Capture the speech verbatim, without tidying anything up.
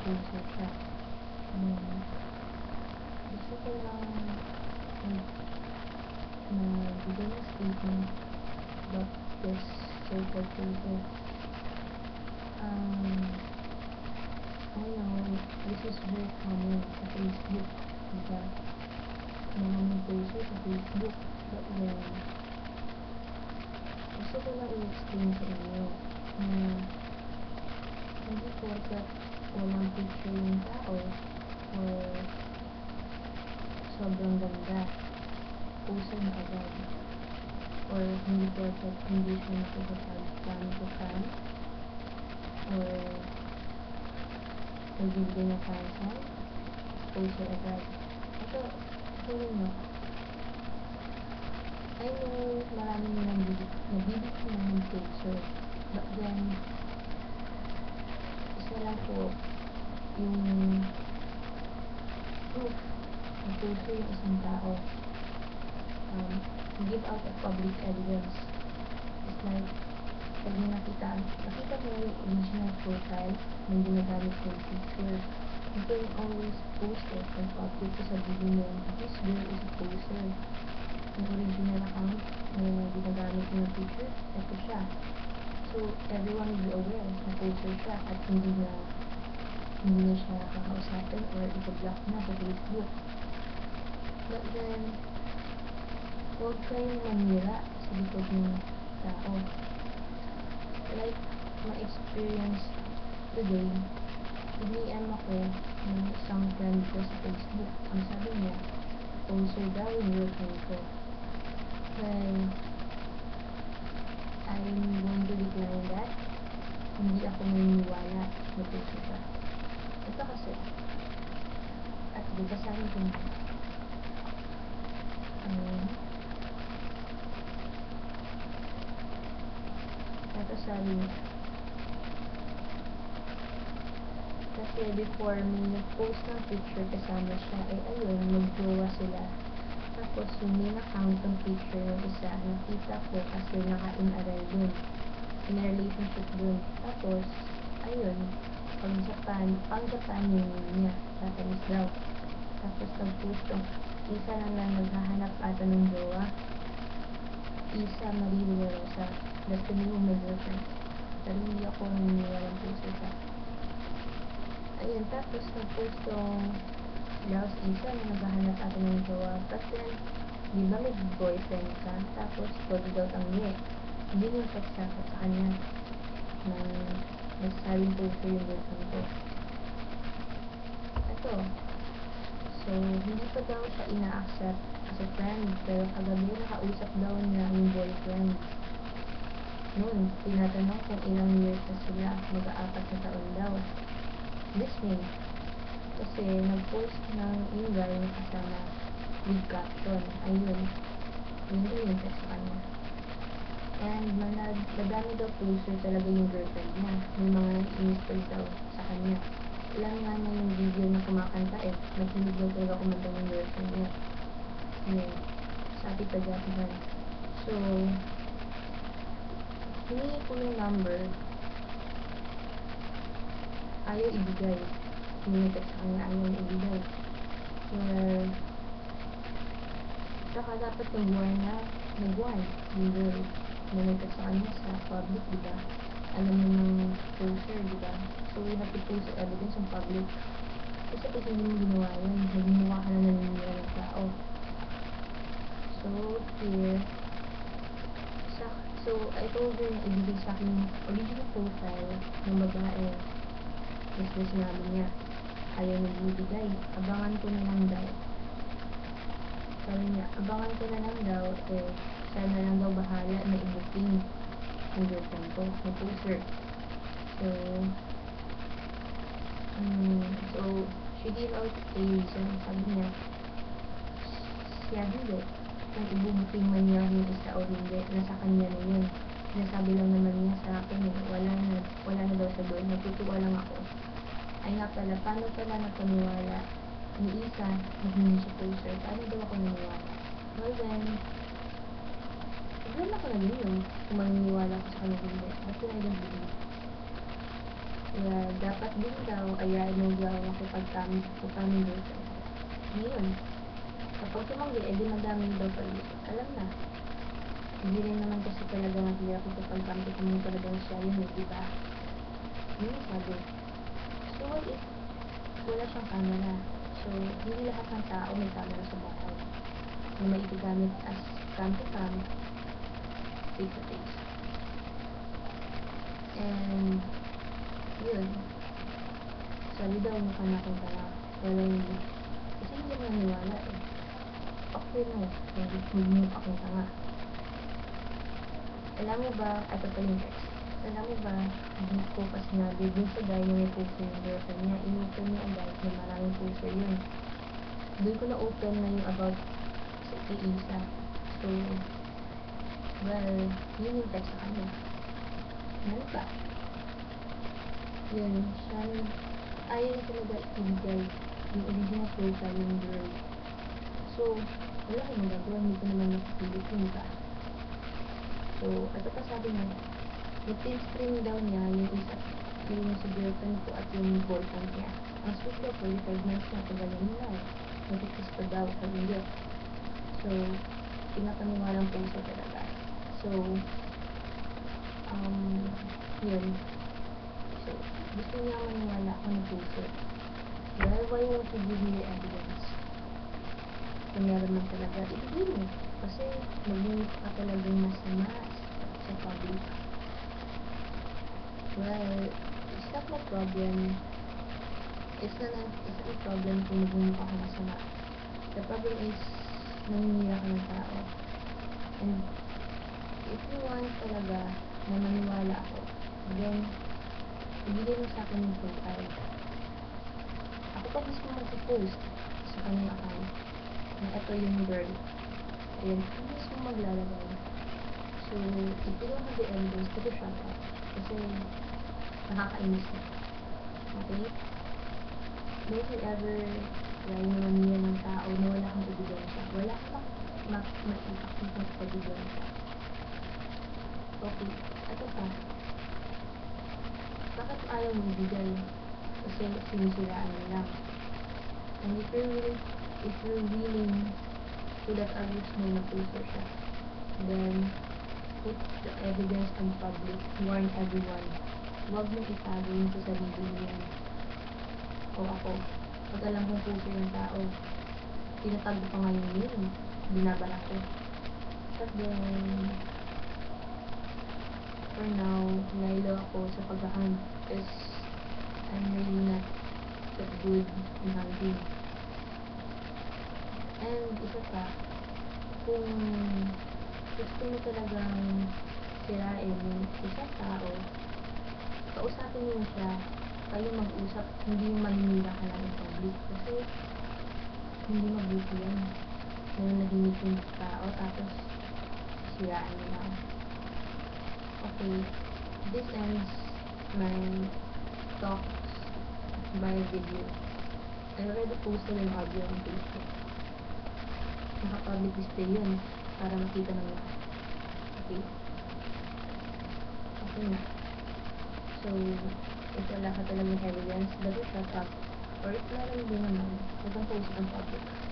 poser siya. Um, gusto ko lang na bigay ng statement about this so-called poser. Um, I know this is very common sa Facebook, diba? Maraming poser sa Facebook. But then, gusto ko lang i-explain sa inyo na hindi porkat walang picture yung tao or sobrang ganda, poser na agad. Or hindi porkat hindi siya nakikipag fan to fan or nagbibigay ng fan sign, poser agad. Ito, sabihin nyo, I know maraming nabibigyan ng poser, but then isa lang po yung proof na poser yung isang tao. Um, give out a public evidence. It's like, pag nakita, nakita mo yung original profile ng ginagamit yung picture, you can always post it on public to sabihin mo, this girl is a poser. Yung original account na ginagamit yung picture, ito siya. So, everyone will be aware na poser siya at hindi na hindi na siya kakausapin or ito-block na sa Facebook. But then, huwag kayong manira sa likod ng tao. Like, ma-experience today, D M ako ng isang friend ko sa Facebook. Ang sabi niya, poser daw yung girlfriend ko. Well, I'm going to decline that. Hindi ako naniniwala na poser siya. Ito kasi, at dito sa akin kung um, ito sabi niya, kasi before may nag-post ng picture kasama siya, eh ayun, mag-jowa sila. Tapos yung main account ng picture ng isa, nakita ko kasi naka-in-aral dun. In a relationship dun. Tapos, ayun, pang Japan, pang Japan yung niya, tatanis daw. Tapos nag-post yung isa na lang naghahanap ata ng jowa. Isa Maria Rosa, destiny mo may girlfriend. Pero hindi ako naniniwalang poster siya. Ayun, tapos nag-post yung daw si Isa na naghahanap ata ng jowa. But then, di ba may boyfriend ka? Tapos, pwede daw tanggi. Hindi yung pagsakot sa kanya na nagsasabing poster yung girlfriend ko. Ito. So, hindi pa daw siya ina-accept as a friend. Pero kagabi nakausap daw niya yung boyfriend. Noon, tinatanong kung ilang years na sila. Mag-aapat na taon daw. This May. Kasi nag-post ng yung guy na kasama with caption. Ayun. Yun din yung text sa kanya. And manag, madami daw poster talaga yung girlfriend niya. May mga nag-install daw sa kanya. Ilan nga na yung video na kumakanta eh. Naghilig daw talaga kumanta ng girlfriend niya. Yun. Sabi pa dyan. So, hiningi ko yung number. Ayaw ibigay. Hinitek sa kanya, ayaw ibigay. Well, saka dapat nag-warn na, nag-warn yung girl. Nanitek sa kanya sa public, diba? Alam mo ng poster, diba? So, we have to post the evidence on public. Kasi pag hindi mo ginawa yun, nagmumukha ka na naniniwala ng tao. So, here, sa, so, I told her na ibigay sa akin yung original profile ng babae. Tapos na sinabi niya, ayaw nagbibigay, abangan ko na lang daw. Sabi niya, abangan ko na lang daw, eh, siya na lang daw bahala na i-booking yung girlfriend ko, na poster. So, um, so, she gave out a reason. Sabi niya, siya hindi. Kung i-booking man niya yung isa o hindi, nasa kanya na yun. Sinasabi lang naman niya sa akin, eh, wala na, wala na daw sa doon, natutuwa lang ako. Ay nga pala, paano pala napaniwala ni Isa na hindi siya poster? Paano daw ako naniwala? Well then, wala ko na din yun. Kung maniniwala ko sa kanya hindi. But then I don't believe. Kaya dapat din daw ayain mo daw makipagkam kapamilya girlfriend. Ngayon, kapag tumanggi, edi madami daw palusot. Alam na. Hindi rin naman kasi talaga mahirap makipagkampi kung mo talagang siya yun eh, diba? Yun ang sabi. So what if wala siyang camera? So, hindi lahat ng tao may camera sa bahay na may igagamit as cam to cam, face to face. And yun, sabi daw mukha na akong tanga. Wala hindi. Kasi hindi mo naniwala eh. Okay mo, kung mukha akong tanga. Alam mo ba, ito pa yung text. Alam mo ba, hindi ko pa sinabi dun sa guy na may poster yung girlfriend niya. I-open niya ang guys na maraming poster yun. Doon ko na-open na yung about sa kay Isa. So, well, yun yung text sa kanya. Ano pa? Yun, siya, ayaw na talaga ibigay yung original profile ng girl. So, wala akong magagawa, hindi ko naman nakikilit yun ba? So, ito pa sabi niya, nag-screen daw niya yung isa, yung si girlfriend ko at yung boyfriend niya. Ang sweet daw, forty-five months na, tagal na nila eh. Nag-kiss pa daw, hindi. So, pinapaniwalang puso talaga. So, um, yun. So, gusto niya maniwala ako ng puso. Well, why won't you give me the evidence? Kung meron man talaga, ibigay mo. Kasi, mag-move ka talagang masama sa public. Well, it's not my problem. It's not a, it's not a problem kung mag-move ako masama. The problem is, naninira ka ng tao. And, if you want talaga na maniwala ako, then, ibigay mo sa akin yung profile. Ako pa mismo mag-post sa kanyang account na ito yung girl. Ayan, ako mismo maglalagay. So, if you don't have the evidence, take a shot at. Kasi, nakakainis na. Okay? Don't you ever try na maniya ng tao na wala kang ebidensya. Wala kang makikita sa ebidensya. Okay, ito pa. Bakit ayaw mo ibigay? Kasi sinisiraan mo lang. And if you're willing, if you're willing to let others know na poster siya, then put the evidence on public, warn everyone. Huwag mong itago yun sa sarili niya. O ako, pag alam kong poster yung tao, tinatago pa ngayon yun, binabara ko. But then, for now, nailo ako sa pag-hunt because I'm really not that good in hunting. And isa pa, kung gusto mo talagang sirain yung isang tao, kausapin mo siya, kayo mag-usap, hindi yung maninira ka lang in public. Kasi, hindi mabuti yan. May nahimik yung tao, tapos siraan mo lang. Okay, this ends my talks by video. I already posted an audio on Facebook. Naka-public display yun para makita ng lahat. Okay? Okay na. So, if wala ka talagang evidence, better shut up. Or if meron din naman, huwag kang post on public.